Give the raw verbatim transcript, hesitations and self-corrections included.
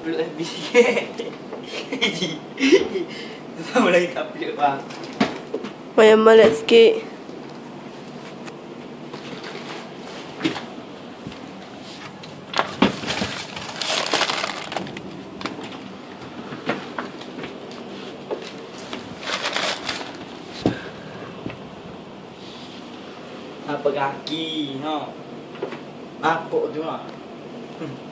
upload F B sikit. Sama lagi tak upload bang. Payah malas sikit. Apa kaki, ha. Apa tu ah? Hmm.